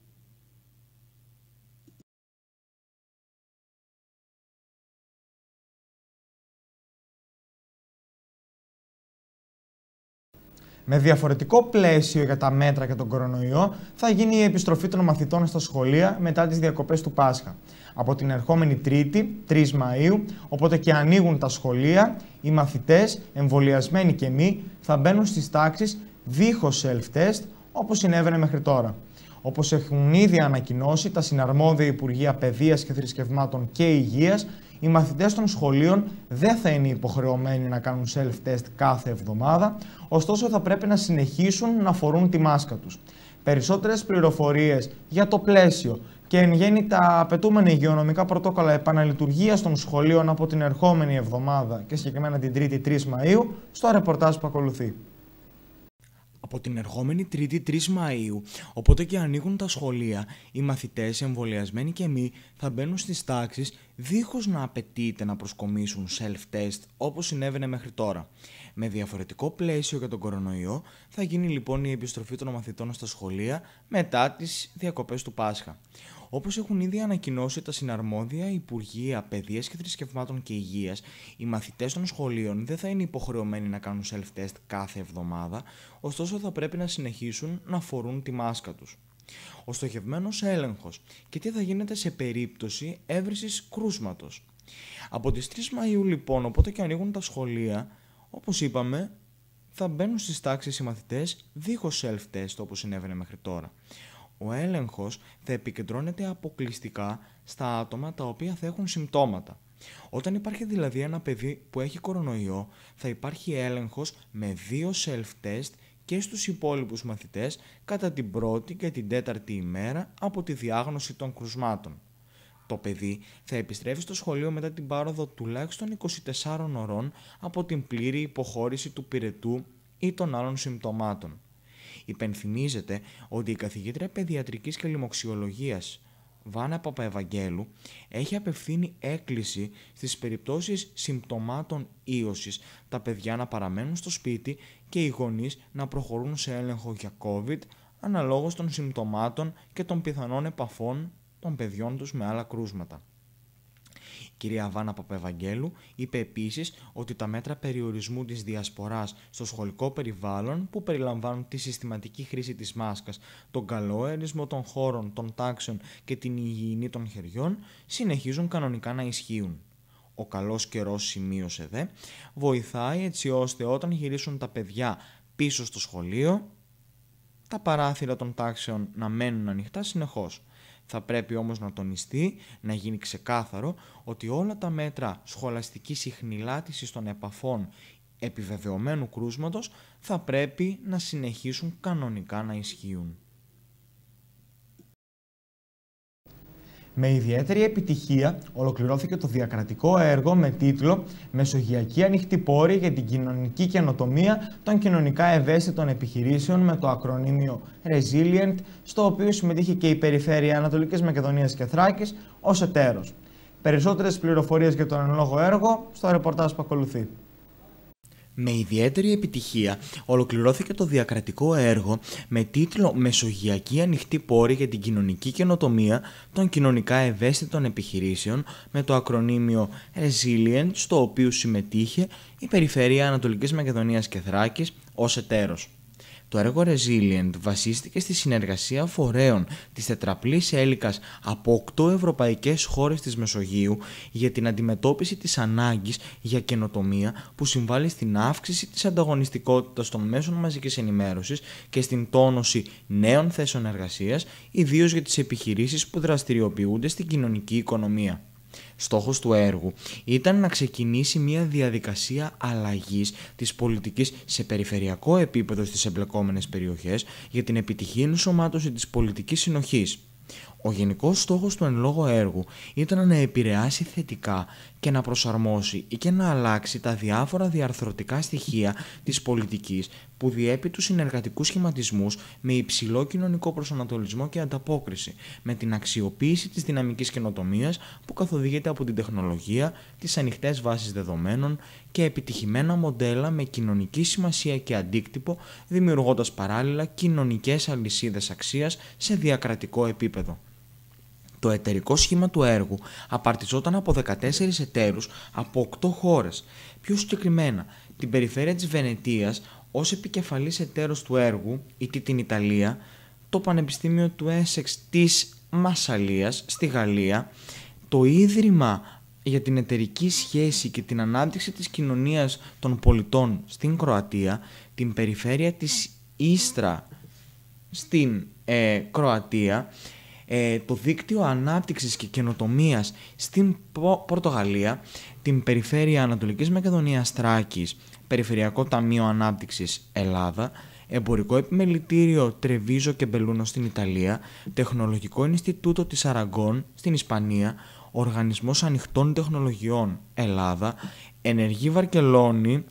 Με διαφορετικό πλαίσιο για τα μέτρα και τον κορονοϊό θα γίνει η επιστροφή των μαθητών στα σχολεία μετά τις διακοπές του Πάσχα. Από την ερχόμενη Τρίτη, 3 Μαΐου, οπότε και ανοίγουν τα σχολεία, οι μαθητές, εμβολιασμένοι και μη, θα μπαίνουν στις τάξεις δίχως self-test, όπως συνέβαινε μέχρι τώρα. Όπως έχουν ήδη ανακοινώσει τα συναρμόδια Υπουργεία Παιδείας και Θρησκευμάτων και Υγείας, οι μαθητές των σχολείων δεν θα είναι υποχρεωμένοι να κάνουν self-test κάθε εβδομάδα, ωστόσο θα πρέπει να συνεχίσουν να φορούν τη μάσκα τους. Περισσότερες πληροφορίες για το πλαίσιο και εν γέννη τα απαιτούμενα υγειονομικά πρωτόκολλα επαναλειτουργίας των σχολείων από την ερχόμενη εβδομάδα και συγκεκριμένα την Τρίτη 3 Μαΐου στο ρεπορτάζ που ακολουθεί. Από την ερχόμενη Τρίτη 3 Μαΐου, οπότε και ανοίγουν τα σχολεία, οι μαθητές εμβολιασμένοι και μη θα μπαίνουν στις τάξεις δίχως να απαιτείται να προσκομίσουν self-test όπως συνέβαινε μέχρι τώρα. Με διαφορετικό πλαίσιο για τον κορονοϊό θα γίνει λοιπόν η επιστροφή των μαθητών στα σχολεία μετά τις διακοπές του Πάσχα. Όπως έχουν ήδη ανακοινώσει τα συναρμόδια Υπουργεία Παιδείας και Θρησκευμάτων και Υγείας, οι μαθητές των σχολείων δεν θα είναι υποχρεωμένοι να κάνουν self-test κάθε εβδομάδα, ωστόσο θα πρέπει να συνεχίσουν να φορούν τη μάσκα τους. Ο στοχευμένος έλεγχος και τι θα γίνεται σε περίπτωση έβρησης κρούσματος. Από τις 3 Μαΐου λοιπόν, οπότε και ανοίγουν τα σχολεία, όπως είπαμε, θα μπαίνουν στις τάξεις οι μαθητές δίχως self-test όπως συνέβαινε μέχρι τώρα. Ο έλεγχος θα επικεντρώνεται αποκλειστικά στα άτομα τα οποία θα έχουν συμπτώματα. Όταν υπάρχει δηλαδή ένα παιδί που έχει κορονοϊό, θα υπάρχει έλεγχος με 2 self-test και στους υπόλοιπους μαθητές κατά την πρώτη και την τέταρτη ημέρα από τη διάγνωση των κρουσμάτων. Το παιδί θα επιστρέφει στο σχολείο μετά την πάροδο τουλάχιστον 24 ωρών από την πλήρη υποχώρηση του πυρετού ή των άλλων συμπτωμάτων. Υπενθυμίζεται ότι η καθηγήτρια παιδιατρικής και λοιμοξιολογίας Βάνα Παπαευαγγέλου έχει απευθύνει έκκληση στις περιπτώσεις συμπτωμάτων ίωσης τα παιδιά να παραμένουν στο σπίτι και οι γονείς να προχωρούν σε έλεγχο για COVID αναλόγως των συμπτωμάτων και των πιθανών επαφών των παιδιών τους με άλλα κρούσματα. Η κυρία Βάνα Παπαευαγγέλου είπε επίσης ότι τα μέτρα περιορισμού της διασποράς στο σχολικό περιβάλλον, που περιλαμβάνουν τη συστηματική χρήση της μάσκας, τον καλό αερισμό των χώρων, των τάξεων και την υγιεινή των χεριών, συνεχίζουν κανονικά να ισχύουν. Ο καλός καιρός, σημείωσε δε, βοηθάει έτσι ώστε όταν γυρίσουν τα παιδιά πίσω στο σχολείο τα παράθυρα των τάξεων να μένουν ανοιχτά συνεχώς. Θα πρέπει όμως να τονιστεί, να γίνει ξεκάθαρο, ότι όλα τα μέτρα σχολαστικής ιχνηλάτησης των επαφών επιβεβαιωμένου κρούσματος θα πρέπει να συνεχίσουν κανονικά να ισχύουν. Με ιδιαίτερη επιτυχία ολοκληρώθηκε το διακρατικό έργο με τίτλο «Μεσογειακή ανοιχτή πόρη για την κοινωνική καινοτομία των κοινωνικά ευαίσθητων επιχειρήσεων» με το ακρονίμιο Resilient, στο οποίο συμμετείχε και η Περιφέρεια Ανατολικής Μακεδονίας και Θράκης ως εταίρος. Περισσότερες πληροφορίες για τον εν λόγω έργο στο ρεπορτάζ που ακολουθεί. Με ιδιαίτερη επιτυχία ολοκληρώθηκε το διακρατικό έργο με τίτλο «Μεσογειακή ανοιχτή πόρη για την κοινωνική καινοτομία των κοινωνικά ευαίσθητων επιχειρήσεων» με το ακρονίμιο Resilient, στο οποίο συμμετείχε η Περιφέρεια Ανατολικής Μακεδονίας και Θράκης ως εταίρος. Το έργο Resilient βασίστηκε στη συνεργασία φορέων της τετραπλής έλικας από 8 ευρωπαϊκές χώρες της Μεσογείου για την αντιμετώπιση της ανάγκης για καινοτομία που συμβάλλει στην αύξηση της ανταγωνιστικότητας των μέσων μαζικής ενημέρωσης και στην τόνωση νέων θέσεων εργασίας, ιδίως για τις επιχειρήσεις που δραστηριοποιούνται στην κοινωνική οικονομία. Στόχος του έργου ήταν να ξεκινήσει μια διαδικασία αλλαγής της πολιτικής σε περιφερειακό επίπεδο στις εμπλεκόμενες περιοχές για την επιτυχή ενσωμάτωση της πολιτικής συνοχής. Ο γενικός στόχος του εν λόγω έργου ήταν να επηρεάσει θετικά και να προσαρμόσει ή και να αλλάξει τα διάφορα διαρθρωτικά στοιχεία της πολιτικής που διέπει τους συνεργατικούς σχηματισμούς με υψηλό κοινωνικό προσανατολισμό και ανταπόκριση, με την αξιοποίηση της δυναμικής καινοτομίας που καθοδηγείται από την τεχνολογία, τις ανοιχτές βάσεις δεδομένων και επιτυχημένα μοντέλα με κοινωνική σημασία και αντίκτυπο, δημιουργώντας παράλληλα κοινωνικές αλυσίδες αξίας σε διακρατικό επίπεδο. Το εταιρικό σχήμα του έργου απαρτιζόταν από 14 εταίρους από 8 χώρες. Πιο συγκεκριμένα, την περιφέρεια της Βενετίας ως επικεφαλής εταίρος του έργου, την Ιταλία, το Πανεπιστήμιο του Έσεξ της Μασσαλίας στη Γαλλία, το Ίδρυμα για την Εταιρική Σχέση και την Ανάπτυξη της Κοινωνίας των Πολιτών στην Κροατία, την περιφέρεια της Ίστρα στην Κροατία, το Δίκτυο Ανάπτυξης και Καινοτομίας στην Πορτογαλία, την Περιφέρεια Ανατολικής Μακεδονίας Θράκης, Περιφερειακό Ταμείο Ανάπτυξης Ελλάδα, Εμπορικό Επιμελητήριο Τρεβίζο και Μπελούνο στην Ιταλία, Τεχνολογικό Ινστιτούτο της Αραγκών στην Ισπανία, Οργανισμός Ανοιχτών Τεχνολογιών Ελλάδα, Ενεργή Βαρκελόνη,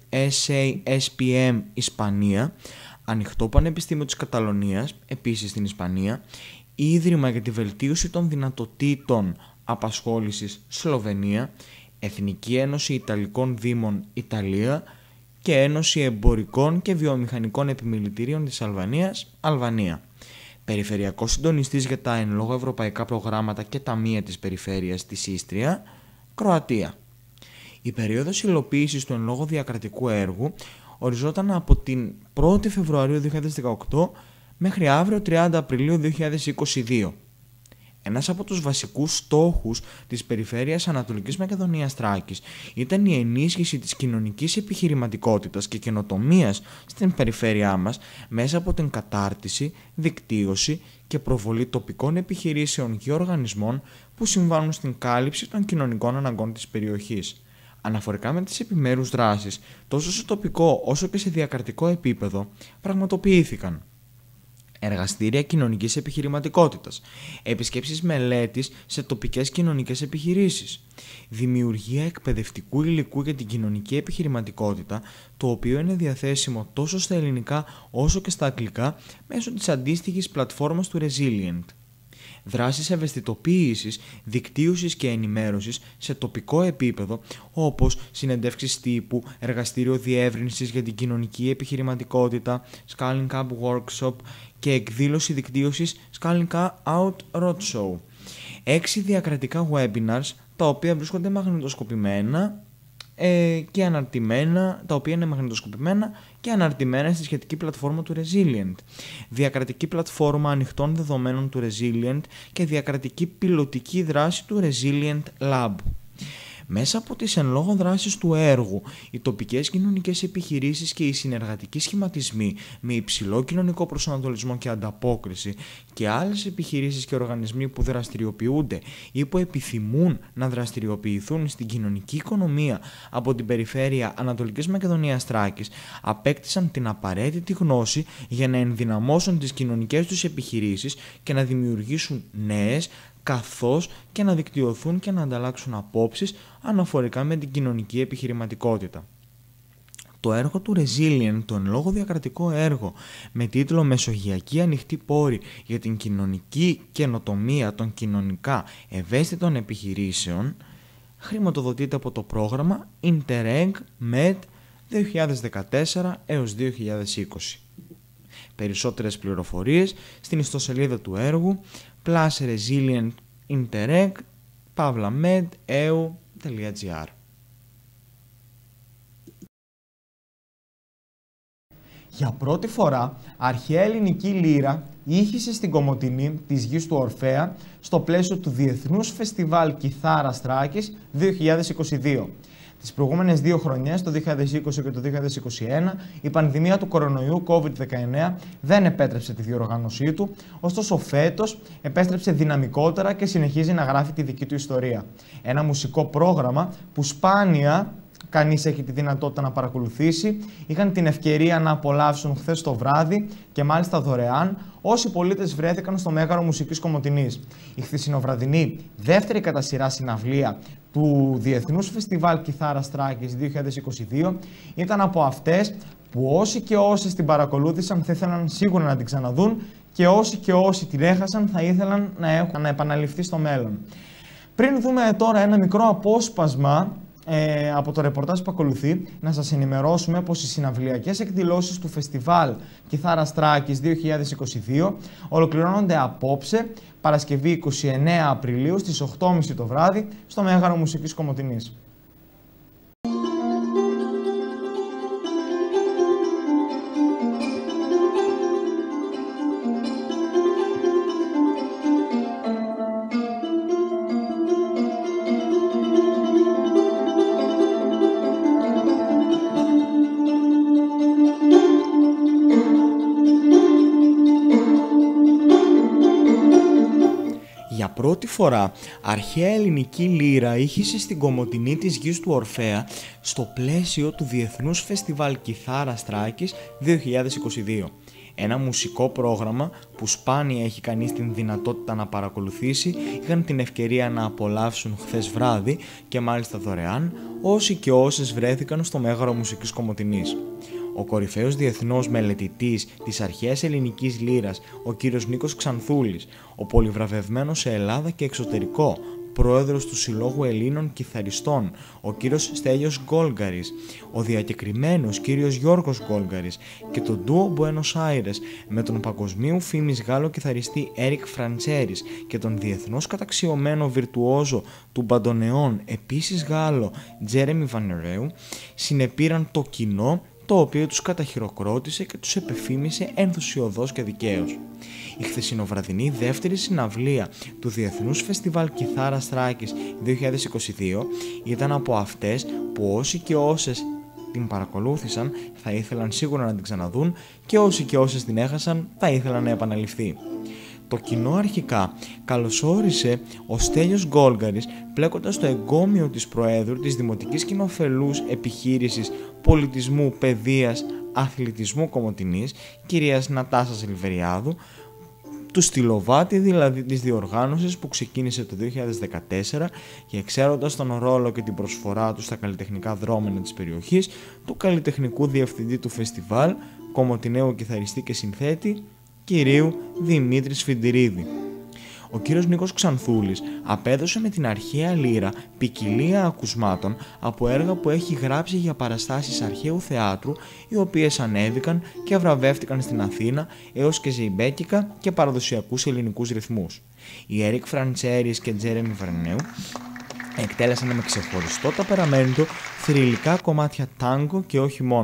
SASPM Ισπανία, Ανοιχτό Πανεπιστήμιο της Καταλωνίας, επίσης στην Ισπανία, Ίδρυμα για τη Βελτίωση των Δυνατοτήτων Απασχόλησης Σλοβενία, Εθνική Ένωση Ιταλικών Δήμων Ιταλία και Ένωση Εμπορικών και Βιομηχανικών Επιμελητηρίων της Αλβανίας, Αλβανία. Περιφερειακός συντονιστής για τα εν λόγω ευρωπαϊκά προγράμματα και ταμεία της περιφέρειας της Ίστρια, Κροατία. Η περίοδος υλοποίησης του εν λόγω διακρατικού έργου οριζόταν από την 1η Φεβρουαρίου 2018 μέχρι αύριο 30 Απριλίου 2022. Ένας από τους βασικούς στόχους της Περιφέρειας Ανατολικής Μακεδονίας Θράκης ήταν η ενίσχυση της κοινωνικής επιχειρηματικότητας και καινοτομίας στην περιφέρειά μας μέσα από την κατάρτιση, δικτύωση και προβολή τοπικών επιχειρήσεων και οργανισμών που συμβάλλουν στην κάλυψη των κοινωνικών αναγκών της περιοχής. Αναφορικά με τις επιμέρους δράσεις, τόσο σε τοπικό όσο και σε διακρατικό επίπεδο, πραγματοποιήθηκαν εργαστήρια κοινωνικής επιχειρηματικότητας, επισκέψεις μελέτης σε τοπικές κοινωνικές επιχειρήσεις, δημιουργία εκπαιδευτικού υλικού για την κοινωνική επιχειρηματικότητα, το οποίο είναι διαθέσιμο τόσο στα ελληνικά όσο και στα αγγλικά μέσω της αντίστοιχης πλατφόρμας του Resilient. Δράσεις ευαισθητοποίησης, δικτύωσης και ενημέρωσης σε τοπικό επίπεδο, όπως συνεντεύξεις τύπου, εργαστήριο διεύρυνσης για την κοινωνική επιχειρηματικότητα, Scaling Up Workshop και εκδήλωση δικτύωσης Scaling Out Roadshow. 6 διακρατικά webinars, τα οποία βρίσκονται μαγνητοσκοπημένα και αναρτημένα, τα οποία είναι μαγνητοσκοπημένα και αναρτημένα στη σχετική πλατφόρμα του Resilient. Διακρατική πλατφόρμα ανοιχτών δεδομένων του Resilient και διακρατική πιλωτική δράση του Resilient Lab. Μέσα από τις εν λόγω δράσεις του έργου, οι τοπικές κοινωνικές επιχειρήσεις και οι συνεργατικοί σχηματισμοί με υψηλό κοινωνικό προσανατολισμό και ανταπόκριση και άλλες επιχειρήσεις και οργανισμοί που δραστηριοποιούνται ή που επιθυμούν να δραστηριοποιηθούν στην κοινωνική οικονομία από την περιφέρεια Ανατολικής Μακεδονίας Θράκης απέκτησαν την απαραίτητη γνώση για να ενδυναμώσουν τις κοινωνικές τους επιχειρήσεις και να δημιουργήσουν νέες, καθώς και να δικτυωθούν και να ανταλλάξουν απόψεις αναφορικά με την κοινωνική επιχειρηματικότητα. Το έργο του Resilient, το εν λόγω διακρατικό έργο με τίτλο «Μεσογειακή ανοιχτή πόρη για την κοινωνική καινοτομία των κοινωνικά ευαίσθητων επιχειρήσεων», χρηματοδοτείται από το πρόγραμμα Interreg Med 2014 έως 2020. Περισσότερες πληροφορίες στην ιστοσελίδα του έργου +resilientinterreg.med.eu.gr. Για πρώτη φορά, αρχαία ελληνική λύρα ήχησε στην Κομοτηνή της γης του Ορφέα στο πλαίσιο του Διεθνούς Φεστιβάλ Κιθάρας Θράκης 2022. Τις προηγούμενες 2 χρονιές, το 2020 και το 2021, η πανδημία του κορονοϊού COVID-19 δεν επέτρεψε τη διοργάνωσή του, ωστόσο φέτος επέστρεψε δυναμικότερα και συνεχίζει να γράφει τη δική του ιστορία. Ένα μουσικό πρόγραμμα που σπάνια κανείς έχει τη δυνατότητα να παρακολουθήσει, είχαν την ευκαιρία να απολαύσουν χθες το βράδυ και μάλιστα δωρεάν όσοι πολίτες βρέθηκαν στο Μέγαρο Μουσικής Κομοτηνής. Η χθεσινοβραδινή δεύτερη κατά σειρά συναυλία του Διεθνούς Φεστιβάλ Κιθάρας Θράκης 2022 ήταν από αυτές που όσοι και όσες την παρακολούθησαν θα ήθελαν σίγουρα να την ξαναδούν και όσοι την έχασαν θα ήθελαν να επαναληφθεί στο μέλλον. Πριν δούμε τώρα ένα μικρό απόσπασμα από το ρεπορτάζ που ακολουθεί, να σας ενημερώσουμε πως οι συναυλιακές εκδηλώσεις του Φεστιβάλ Κιθάρας Θράκης 2022 ολοκληρώνονται απόψε, Παρασκευή 29 Απριλίου στις 8.30 το βράδυ στο Μέγαρο Μουσικής Κομοτηνής. Για πρώτη φορά, αρχαία ελληνική λύρα ήχησε στην Κομοτηνή της γης του Ορφέα στο πλαίσιο του Διεθνούς Φεστιβάλ Κιθάρας Θράκης 2022. Ένα μουσικό πρόγραμμα που σπάνια έχει κανείς την δυνατότητα να παρακολουθήσει, είχαν την ευκαιρία να απολαύσουν χθες βράδυ και μάλιστα δωρεάν όσοι και όσες βρέθηκαν στο Μέγαρο Μουσικής Κομοτηνής. Ο κορυφαίος διεθνός μελετητής της αρχαίας ελληνικής λύρας, ο κύριος Νίκος Ξανθούλης, ο πολυβραβευμένος σε Ελλάδα και εξωτερικό, πρόεδρος του Συλλόγου Ελλήνων Κιθαριστών, ο κύριος Στέλιος Γκόλγκαρης, ο διακεκριμένος κύριος Γιώργος Γκόλγκαρης και το ντουο Buenos Aires με τον παγκοσμίου φήμης Γάλλο κιθαριστή Έρικ Φραντσέρης και τον διεθνώς καταξιωμένο βιρτουόζο του μπαντονεών επίσης Γάλλο Τζέρεμι Βανερέου, συνεπήραν το κοινό, το οποίο τους καταχειροκρότησε και τους επεφήμισε ενθουσιωδώς και δικαίως. Η χθεσινοβραδινή δεύτερη συναυλία του Διεθνούς Φεστιβάλ Κιθάρας Θράκης 2022 ήταν από αυτές που όσοι και όσες την παρακολούθησαν θα ήθελαν σίγουρα να την ξαναδούν και όσοι και όσες την έχασαν θα ήθελαν να επαναληφθεί. Το κοινό αρχικά καλωσόρισε ο Στέλιος Γκόλγκαρης πλέκοντας το εγκόμιο της Προέδρου της Δημοτικής Κοινοφελούς Επιχείρησης Πολιτισμού, Παιδείας, Αθλητισμού Κομοτηνής, κυρίας Νατάσας Ελβεριάδου, του στυλοβάτη δηλαδή της διοργάνωσης που ξεκίνησε το 2014 και εξαίροντας τον ρόλο και την προσφορά του στα καλλιτεχνικά δρόμενα της περιοχής, του καλλιτεχνικού διευθυντή του φεστιβάλ, Κομοτηναίου κιθαριστή και συνθέτη, κυρίου Δημήτρη Σφιντηρίδη. Ο κύριος Νίκος Ξανθούλης απέδωσε με την αρχαία λύρα ποικιλία ακουσμάτων από έργα που έχει γράψει για παραστάσεις αρχαίου θεάτρου, οι οποίες ανέβηκαν και βραβεύτηκαν στην Αθήνα έως και ζεϊμπέκικα και παραδοσιακούς ελληνικούς ρυθμούς. Οι Έρικ Φραντσέρης και Τζέρεμι Βαρνέου εκτέλεσαν με ξεχωριστό ταπεραμέντο θρυλικά κομμάτια τάγκο και όχι μόνο.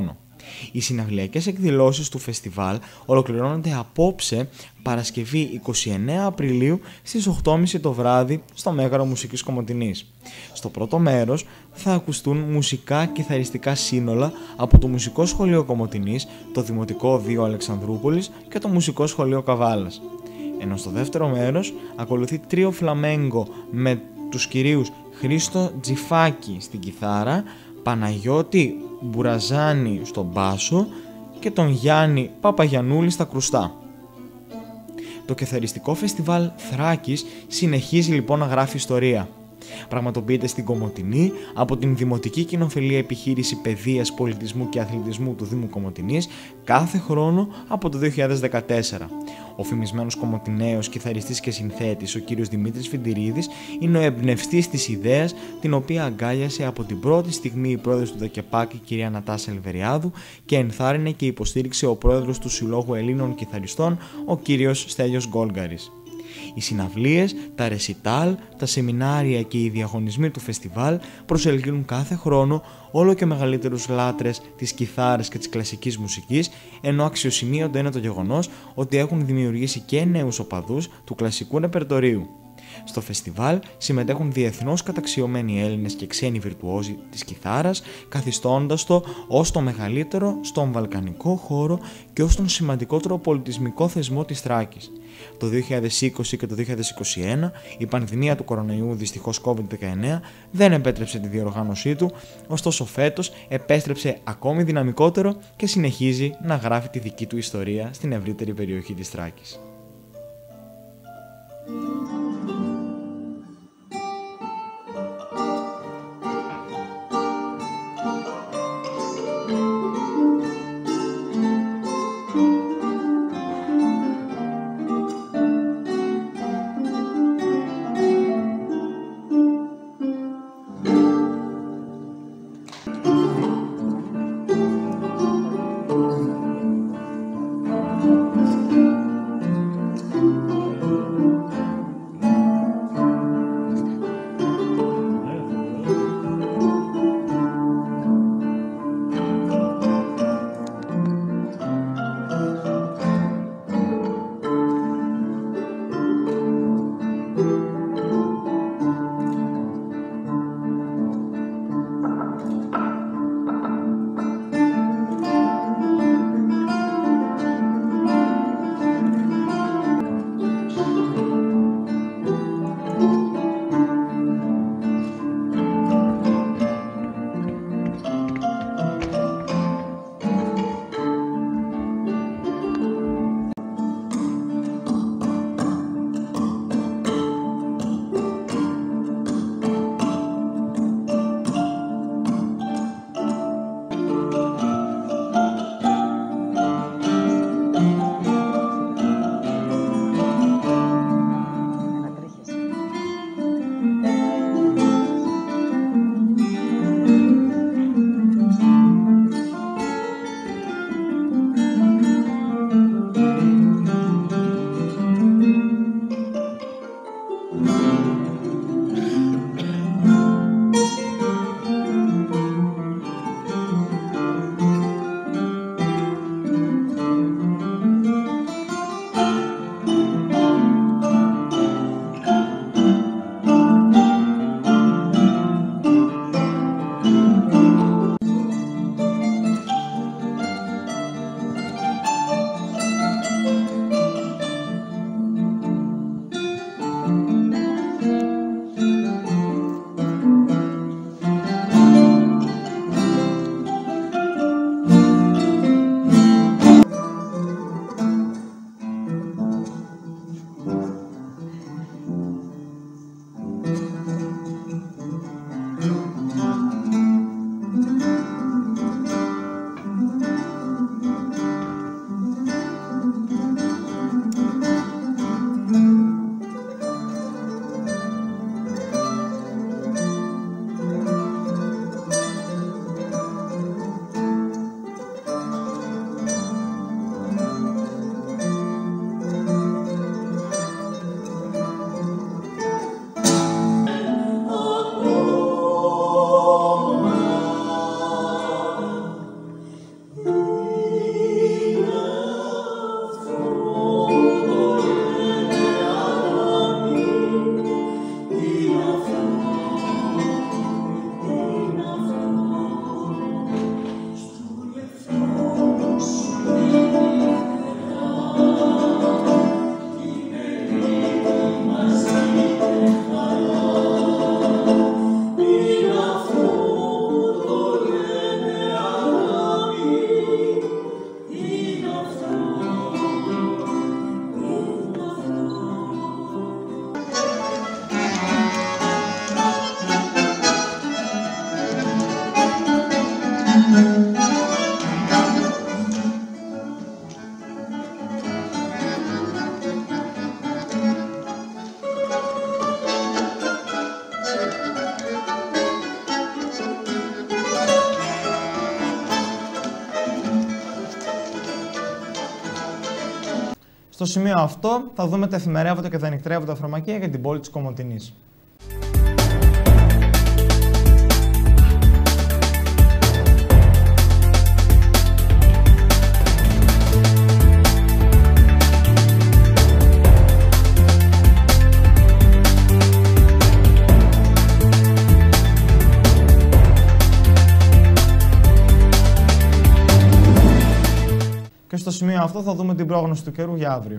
Οι συναυλιακές εκδηλώσεις του φεστιβάλ ολοκληρώνονται απόψε, Παρασκευή 29 Απριλίου στις 8.30 το βράδυ στο Μέγαρο Μουσικής Κομοτηνής. Στο πρώτο μέρος θα ακουστούν μουσικά κιθαριστικά σύνολα από το Μουσικό Σχολείο Κομοτηνής, το Δημοτικό 2 Αλεξανδρούπολης και το Μουσικό Σχολείο Καβάλας. Ενώ στο δεύτερο μέρος ακολουθεί τρίο φλαμέγκο με τους κυρίους Χρήστο Τζιφάκη στην κιθάρα, Παναγιώτη Μπουραζάνη στον μπάσο και τον Γιάννη Παπαγιαννούλη στα κρουστά. Το κιθαριστικό φεστιβάλ Θράκης συνεχίζει λοιπόν να γράφει ιστορία. Πραγματοποιείται στην Κομοτηνή από την Δημοτική Κοινοφελή Επιχείρηση Παιδείας, Πολιτισμού και Αθλητισμού του Δήμου Κομοτηνής κάθε χρόνο από το 2014. Ο φημισμένος κομοτηναίος κιθαριστής και συνθέτης, ο κύριος Δημήτρης Φιντηρίδης, είναι ο εμπνευστής της ιδέας, την οποία αγκάλιασε από την πρώτη στιγμή η πρόεδρος του ΔΚΕΠΑΚ, η κυρία Νατάσα Ελβεριάδου, και ενθάρρυνε και υποστήριξε ο πρόεδρος του Συλλόγου Ελλήνων Κιθαριστών, ο κύριος Στέλιος Γκόλγκαρης. Οι συναυλίες, τα ρεσιτάλ, τα σεμινάρια και οι διαγωνισμοί του φεστιβάλ προσελκύουν κάθε χρόνο όλο και μεγαλύτερους λάτρες της κιθάρας και της κλασικής μουσικής, ενώ αξιοσημείωτο είναι το γεγονός ότι έχουν δημιουργήσει και νέους οπαδούς του κλασικού ρεπερτορίου. Στο φεστιβάλ συμμετέχουν διεθνώς καταξιωμένοι Έλληνες και ξένοι βιρτουόζοι της κιθάρας, καθιστώντας το ως το μεγαλύτερο στον βαλκανικό χώρο και ως τον σημαντικότερο πολιτισμικό θεσμό της Θράκης. Το 2020 και το 2021 η πανδημία του κορονοϊού, δυστυχώς COVID-19, δεν επέτρεψε τη διοργάνωσή του, ωστόσο φέτος επέστρεψε ακόμη δυναμικότερο και συνεχίζει να γράφει τη δική του ιστορία στην ευρύτερη περιοχή της Θράκης. Στο σημείο αυτό θα δούμε τα εφημερεύοντα και τα νυχτερεύοντα φαρμακεία για την πόλη της Κομοτηνής. Και στο σημείο αυτό θα δούμε την πρόγνωση του καιρού για αύριο.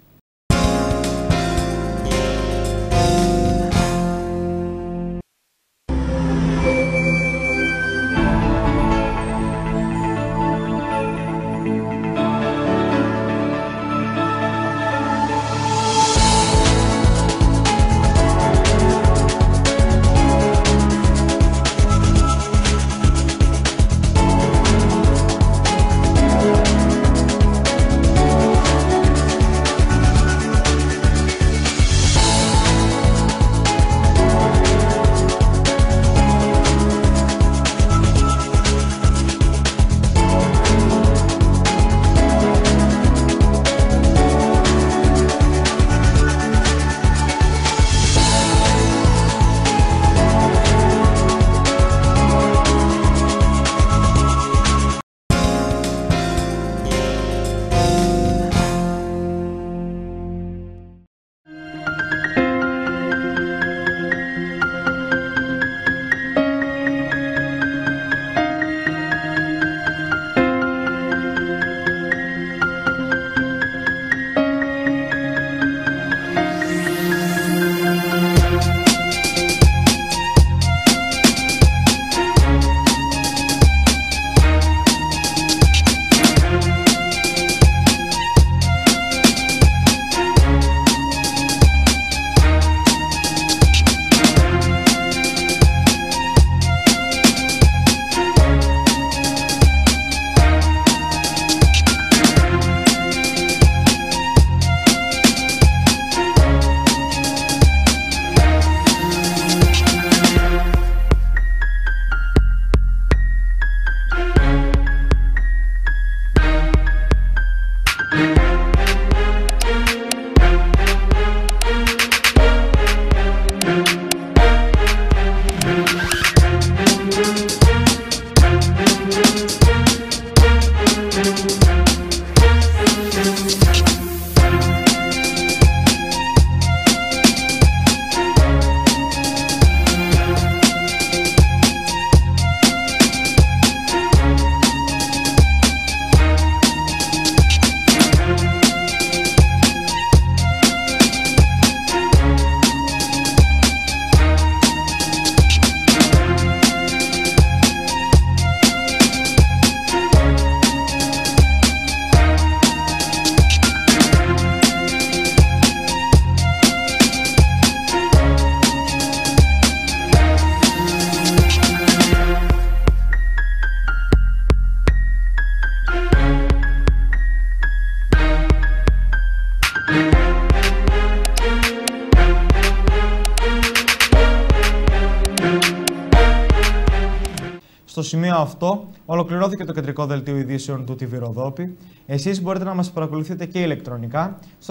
Στο σημείο αυτό ολοκληρώθηκε το κεντρικό δελτίο ειδήσεων του TV Ροδόπη. Εσείς μπορείτε να μας παρακολουθείτε και ηλεκτρονικά στο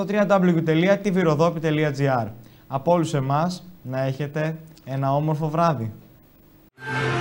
www.tvrodopi.gr. Από όλους εμάς να έχετε ένα όμορφο βράδυ.